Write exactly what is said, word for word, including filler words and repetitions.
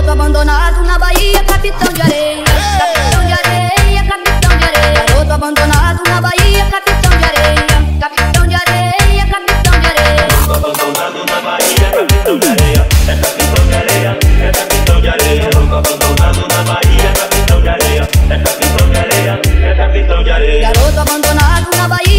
Garoto abandonado na Bahia, capitão de areia. Capitão de areia, capitão de areia. Garoto abandonado na Bahia, capitão de areia. Capitão de areia, capitão de areia. Garoto abandonado na Bahia, capitão de areia. É capitão de areia, é capitão de areia. Garoto abandonado na Bahia, capitão de areia. É capitão de areia, é capitão de areia. Garoto abandonado na Bahia.